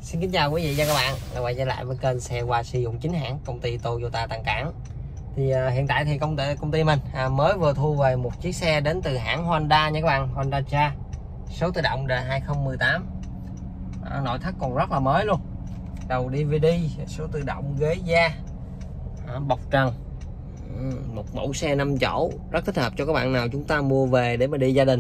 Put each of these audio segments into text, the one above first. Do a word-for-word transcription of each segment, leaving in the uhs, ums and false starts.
Xin kính chào quý vị và các bạn đã quay trở lại với kênh xe qua sử dụng chính hãng công ty Toyota Tân Cảng. Thì uh, hiện tại thì công ty công ty mình à, mới vừa thu về một chiếc xe đến từ hãng Honda nha các bạn, Honda Jazz số tự động đời hai không một tám. À, nội thất còn rất là mới luôn, đầu đê vê đê, số tự động, ghế da, à, bọc trần, một mẫu xe năm chỗ rất thích hợp cho các bạn nào chúng ta mua về để mà đi gia đình.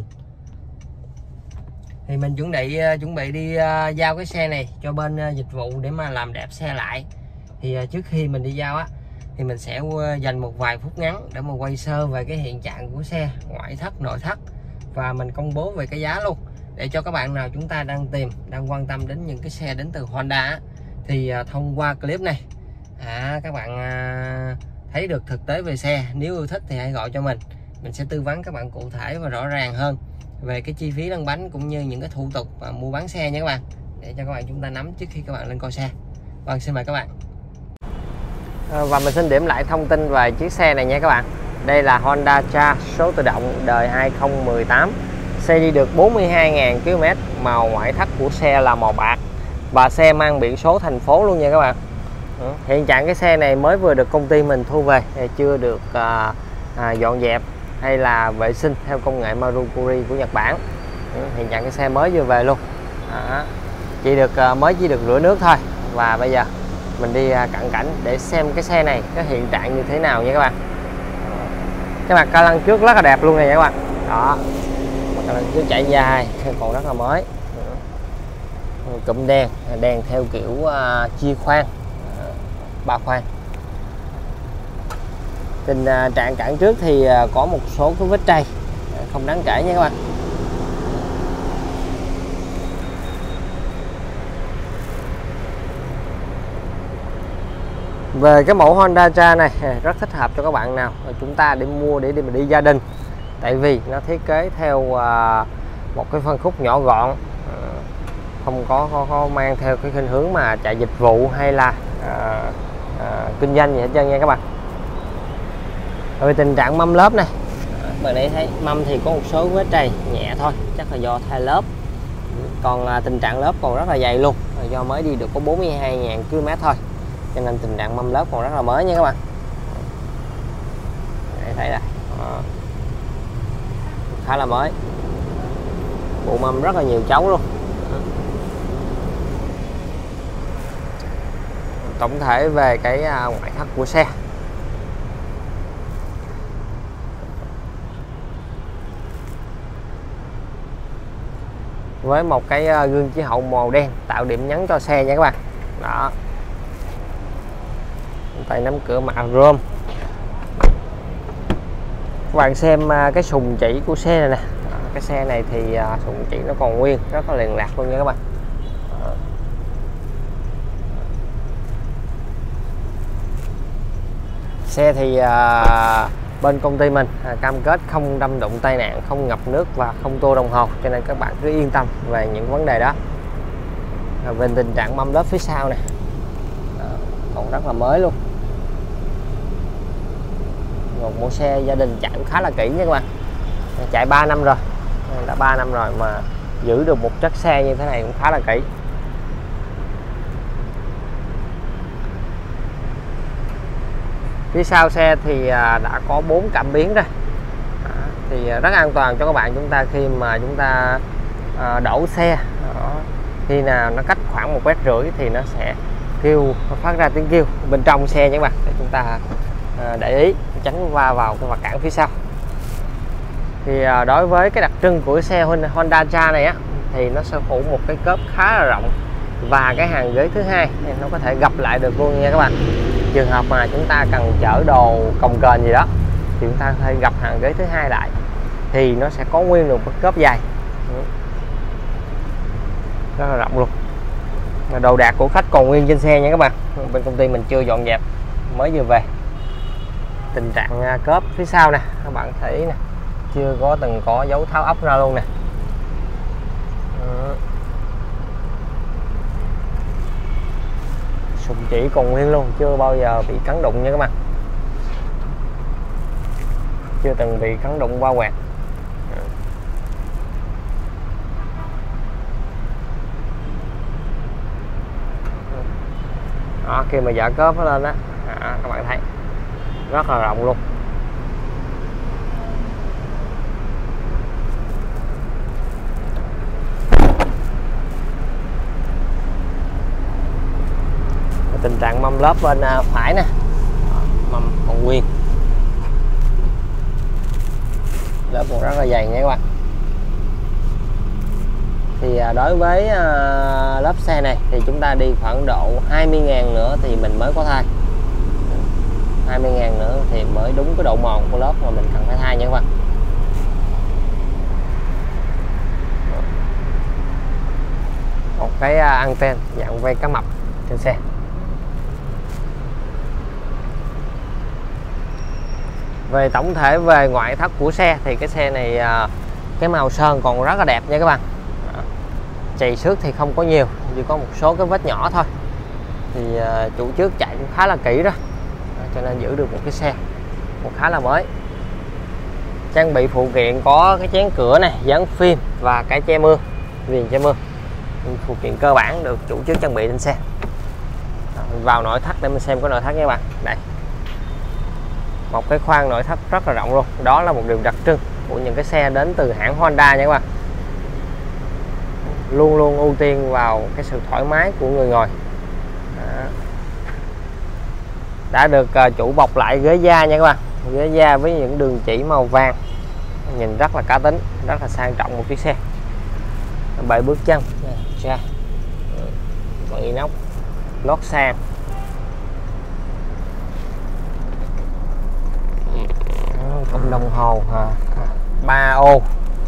Thì mình chuẩn bị chuẩn bị đi uh, giao cái xe này cho bên uh, dịch vụ để mà làm đẹp xe lại. Thì uh, trước khi mình đi giao á thì mình sẽ uh, dành một vài phút ngắn để mà quay sơ về cái hiện trạng của xe, ngoại thất, nội thất, và mình công bố về cái giá luôn, để cho các bạn nào chúng ta đang tìm, đang quan tâm đến những cái xe đến từ Honda á, thì uh, thông qua clip này à, các bạn uh, thấy được thực tế về xe. Nếu yêu thích thì hãy gọi cho mình, mình sẽ tư vấn các bạn cụ thể và rõ ràng hơn về cái chi phí lăn bánh cũng như những cái thủ tục và mua bán xe nha các bạn, để cho các bạn chúng ta nắm trước khi các bạn lên coi xe. Vâng, xin mời các bạn. À, và mình xin điểm lại thông tin về chiếc xe này nha các bạn. Đây là Honda Jazz số tự động đời hai không một tám, xe đi được bốn mươi hai nghìn ki lô mét, màu ngoại thất của xe là màu bạc và xe mang biển số thành phố luôn nha các bạn. Ừ. Hiện trạng cái xe này mới vừa được công ty mình thu về, chưa được à, à, dọn dẹp hay là vệ sinh theo công nghệ Marukuri của Nhật Bản. Ừ, hiện trạng cái xe mới vừa về luôn. Đó. Chỉ được mới chỉ được rửa nước thôi. Và bây giờ mình đi cận cảnh để xem cái xe này cái hiện trạng như thế nào nha các bạn. Cái mặt ca lăng trước rất là đẹp luôn này nha các bạn. Đó. Mặt ca lăng trước chạy dài còn rất là mới. Cụm đèn, đèn theo kiểu uh, chia khoang, uh, ba khoang. Tình uh, trạng cản trước thì uh, có một số cái vết trầy không đáng kể nha các bạn. Về cái mẫu Honda Jazz này rất thích hợp cho các bạn nào chúng ta để mua để đi mà đi gia đình, tại vì nó thiết kế theo uh, một cái phân khúc nhỏ gọn, uh, không có, có có mang theo cái khuynh hướng mà chạy dịch vụ hay là uh, uh, kinh doanh gì hết trơn nha các bạn. Về tình trạng mâm lớp này, bạn để thấy mâm thì có một số vết trầy nhẹ thôi, chắc là do thay lớp. Còn à, tình trạng lớp còn rất là dày luôn, do mới đi được có bốn mươi hai nghìn ki lô mét thôi, cho nên tình trạng mâm lớp còn rất là mới nha các bạn. Để thấy đây, à, khá là mới, bộ mâm rất là nhiều chấu luôn. Tổng thể về cái à, ngoại thất của xe, với một cái gương chiếu hậu màu đen tạo điểm nhấn cho xe nha các bạn. Đó, tay nắm cửa mạ chrome. Các bạn xem cái sùng chỉ của xe này nè. Đó, cái xe này thì sùng chỉ nó còn nguyên, rất là liền lạc luôn nha các bạn. Đó. Xe thì à, bên công ty mình à, cam kết không đâm đụng tai nạn, không ngập nước và không tua đồng hồ, cho nên các bạn cứ yên tâm về những vấn đề đó. À, về tình trạng mâm lớp phía sau này, à, còn rất là mới luôn. Một mẫu xe gia đình chạy cũng khá là kỹ nha các bạn. À, chạy ba năm rồi, đã ba năm rồi mà giữ được một chất xe như thế này cũng khá là kỹ. Phía sau xe thì đã có bốn cảm biến rồi, thì rất an toàn cho các bạn chúng ta khi mà chúng ta đổ xe. Đó. Khi nào nó cách khoảng một mét rưỡi thì nó sẽ kêu, nó phát ra tiếng kêu bên trong xe nha các bạn, để chúng ta để ý tránh va vào cái vật cản phía sau. Thì đối với cái đặc trưng của xe Honda Jazz này á, thì nó sẽ phủ một cái cốp khá là rộng, và cái hàng ghế thứ hai thì nó có thể gập lại được luôn nha các bạn. Trường hợp mà chúng ta cần chở đồ cồng kềnh gì đó thì chúng ta có thể gập hàng ghế thứ hai lại, thì nó sẽ có nguyên được một cốp dài rất là rộng luôn. Đồ đạc của khách còn nguyên trên xe nha các bạn, bên công ty mình chưa dọn dẹp, mới vừa về. Tình trạng cốp phía sau nè, các bạn thấy nè, chưa có từng có dấu tháo ốc ra luôn nè. Sùng chỉ còn nguyên luôn, chưa bao giờ bị cắn đụng nha các bạn, chưa từng bị cắn đụng va quẹt. Đó, khi mà dỡ cốp nó lên á, các bạn thấy rất là rộng luôn. Tình trạng mâm lớp bên phải nè, mâm còn nguyên, lớp còn rất là dày nha các bạn. Thì đối với lớp xe này thì chúng ta đi khoảng độ hai mươi ngàn nữa thì mình mới có thay, hai mươi ngàn nữa thì mới đúng cái độ mòn của lớp mà mình cần phải thay nha các bạn. Một cái anten dạng vây cá mập trên xe. Về tổng thể về ngoại thất của xe thì cái xe này cái màu sơn còn rất là đẹp nha các bạn. Chày xước thì không có nhiều, chỉ có một số cái vết nhỏ thôi. Thì chủ trước chạy cũng khá là kỹ đó, cho nên giữ được một cái xe cũng khá là mới. Trang bị phụ kiện có cái chén cửa này, dán phim và cái che mưa, viền che mưa. Phụ kiện cơ bản được chủ trước trang bị trên xe. Mình vào nội thất để mình xem có nội thất nha các bạn. Đây, một cái khoang nội thất rất là rộng luôn. Đó là một điều đặc trưng của những cái xe đến từ hãng Honda nha các bạn. Luôn luôn ưu tiên vào cái sự thoải mái của người ngồi. Đó. Đã được chủ bọc lại ghế da nha các bạn. Ghế da với những đường chỉ màu vàng, nhìn rất là cá tính, rất là sang trọng một chiếc xe. Bệ bước chân, da, bằng inox, lót sang. Cụm đồng hồ ba ô.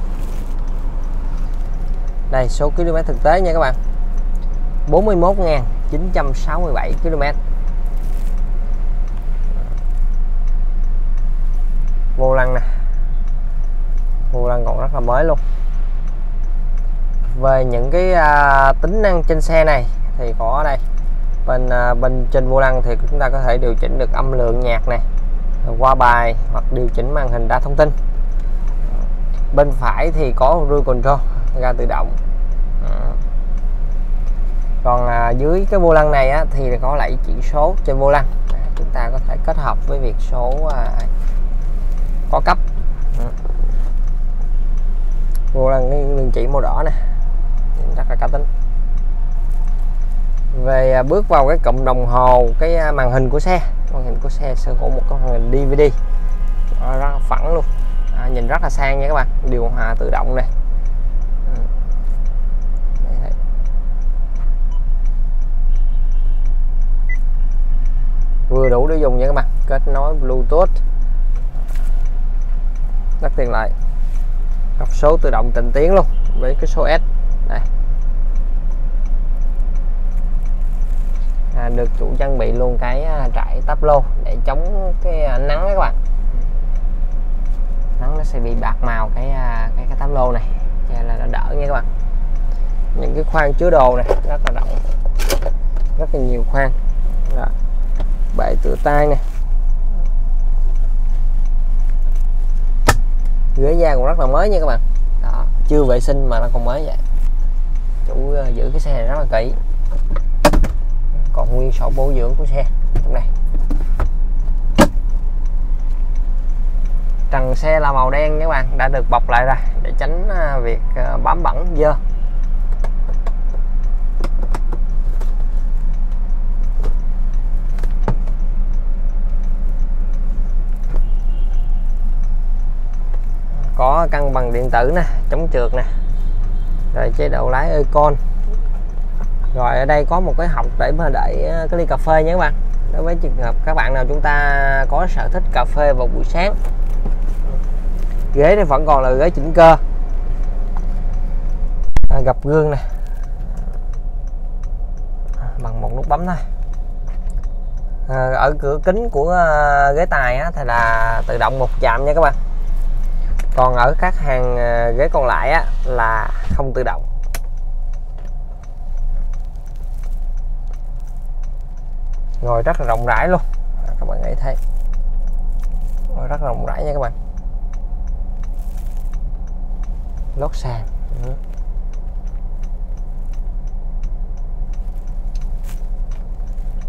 Đây số km thực tế nha các bạn, bốn mươi mốt nghìn chín trăm sáu mươi bảy ki lô mét. Vô lăng nè, vô lăng còn rất là mới luôn. Về những cái à, tính năng trên xe này thì có ở đây. Bên à, bên trên vô lăng thì chúng ta có thể điều chỉnh được âm lượng nhạc này, qua bài hoặc điều chỉnh màn hình đa thông tin. Bên phải thì có cruise control, ga tự động. Còn à, dưới cái vô lăng này á, thì có lại chỉ số trên vô lăng. À, chúng ta có thể kết hợp với việc số à, có cấp. Vô lăng cái đường chỉ màu đỏ nè, rất là cá tính. Về à, bước vào cái cụm đồng hồ, cái à, màn hình của xe, màn hình của xe sở hữu một cái màn hình đê vê đê à, rất là phẳng luôn. À, nhìn rất là sang nha các bạn. Điều hòa tự động này. Vừa đủ để dùng nha các bạn. Kết nối Bluetooth, rất tiện lợi. Đọc số tự động tịnh tiến luôn với cái số S đây. À, được chủ trang bị luôn cái trải táp lô để chống cái nắng đó các bạn. Nắng nó sẽ bị bạc màu cái cái cái táp lô này, cho là nó đỡ nha các bạn. Những cái khoang chứa đồ này rất là rộng, rất là nhiều khoang. Đó. Bệ tựa tay nè, ghế da cũng rất là mới nha các bạn. Đó, chưa vệ sinh mà nó còn mới vậy. Chủ giữ cái xe này rất là kỹ. Còn nguyên sổ bảo dưỡng của xe trong đây. Trần xe là màu đen nha các bạn, đã được bọc lại rồi để tránh việc bám bẩn dơ. Có cân bằng điện tử nè, chống trượt nè, rồi chế độ lái Econ. Rồi ở đây có một cái hộc để mà để cái ly cà phê nha các bạn. Đối với trường hợp các bạn nào chúng ta có sở thích cà phê vào buổi sáng. Ghế thì vẫn còn là ghế chỉnh cơ, à, gập gương nè, bằng một nút bấm thôi. À, ở cửa kính của ghế tài á, thì là tự động một chạm nha các bạn. Còn ở các hàng ghế còn lại á, là không tự động. Ngồi rất là rộng rãi luôn, các bạn nghĩ thấy ngồi rất là rộng rãi nha các bạn. Lót sàn. Ừ.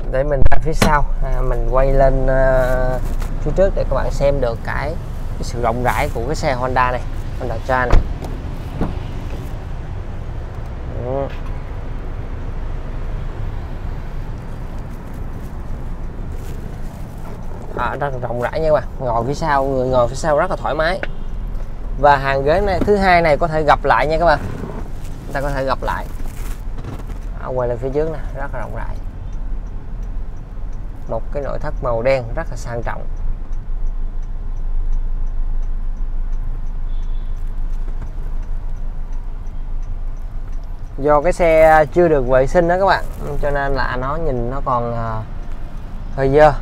để mình ra phía sau, à, mình quay lên uh, phía trước để các bạn xem được cái, cái sự rộng rãi của cái xe Honda này, Honda Jazz này. Ừ. À, rất là rộng rãi nha các bạn, ngồi phía sau, người ngồi phía sau rất là thoải mái. Và hàng ghế này thứ hai này có thể gập lại nha các bạn, chúng ta có thể gập lại. À, quay lên phía trước nè, rất là rộng rãi. Một cái nội thất màu đen rất là sang trọng. Do cái xe chưa được vệ sinh đó các bạn, cho nên là nó nhìn nó còn uh, hơi dơ.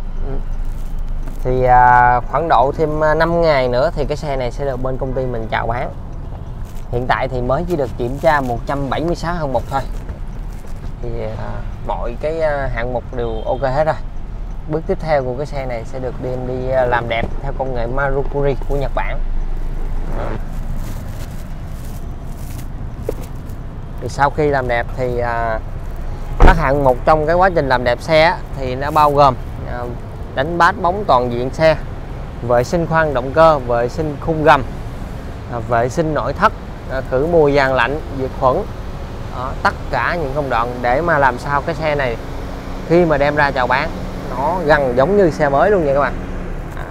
Thì uh, khoảng độ thêm năm ngày nữa thì cái xe này sẽ được bên công ty mình chào bán. Hiện tại thì mới chỉ được kiểm tra một trăm bảy mươi sáu hạng mục thôi. Thì uh, mọi cái uh, hạng mục đều ok hết rồi. Bước tiếp theo của cái xe này sẽ được đem đi làm đẹp theo công nghệ Marukuri của Nhật Bản. Thì sau khi làm đẹp thì à, các hạng mục trong cái quá trình làm đẹp xe thì nó bao gồm à, đánh bát bóng toàn diện xe, vệ sinh khoang động cơ, vệ sinh khung gầm, à, vệ sinh nội thất, à, khử mùi giàn lạnh, diệt khuẩn. Đó, tất cả những công đoạn để mà làm sao cái xe này khi mà đem ra chào bán nó gần giống như xe mới luôn nha các bạn. À.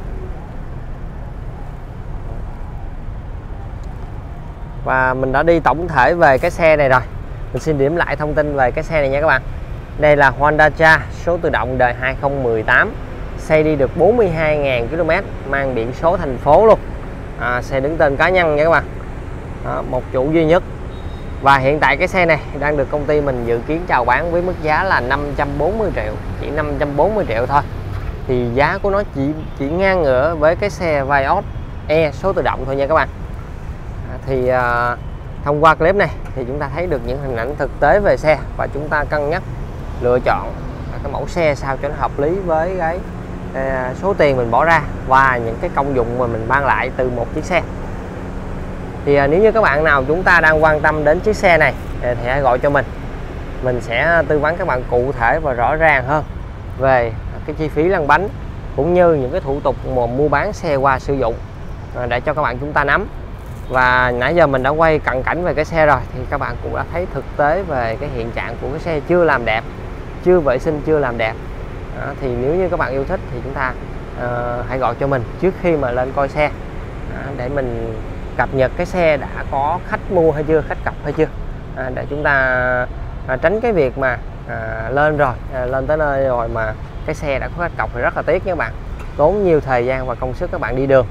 Và mình đã đi tổng thể về cái xe này rồi. Mình xin điểm lại thông tin về cái xe này nha các bạn. Đây là Honda Jazz số tự động đời hai không một tám, xe đi được bốn mươi hai nghìn ki lô mét, mang biển số thành phố luôn. À, xe đứng tên cá nhân nha các bạn. Đó, một chủ duy nhất. Và hiện tại cái xe này đang được công ty mình dự kiến chào bán với mức giá là năm trăm bốn mươi triệu, chỉ năm trăm bốn mươi triệu thôi. Thì giá của nó chỉ chỉ ngang ngửa với cái xe Vios E số tự động thôi nha các bạn. À, thì à, thông qua clip này thì chúng ta thấy được những hình ảnh thực tế về xe và chúng ta cân nhắc lựa chọn cái mẫu xe sao cho nó hợp lý với cái à, số tiền mình bỏ ra và những cái công dụng mà mình mang lại từ một chiếc xe. Thì à, nếu như các bạn nào chúng ta đang quan tâm đến chiếc xe này thì hãy gọi cho mình. Mình sẽ tư vấn các bạn cụ thể và rõ ràng hơn về cái chi phí lăn bánh cũng như những cái thủ tục mà mua bán xe qua sử dụng để cho các bạn chúng ta nắm. Và nãy giờ mình đã quay cận cảnh về cái xe rồi thì các bạn cũng đã thấy thực tế về cái hiện trạng của cái xe chưa làm đẹp, chưa vệ sinh, chưa làm đẹp. Đó, thì nếu như các bạn yêu thích thì chúng ta uh, hãy gọi cho mình trước khi mà lên coi xe. Đó, để mình cập nhật cái xe đã có khách mua hay chưa, khách cọc hay chưa, à, để chúng ta à, tránh cái việc mà à, lên rồi à, lên tới nơi rồi mà cái xe đã có khách cọc thì rất là tiếc nha các bạn, tốn nhiều thời gian và công sức các bạn đi đường.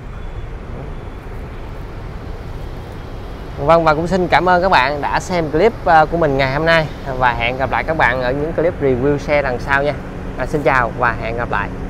Vâng, và cũng xin cảm ơn các bạn đã xem clip của mình ngày hôm nay và hẹn gặp lại các bạn ở những clip review xe lần sau nha. À, xin chào và hẹn gặp lại.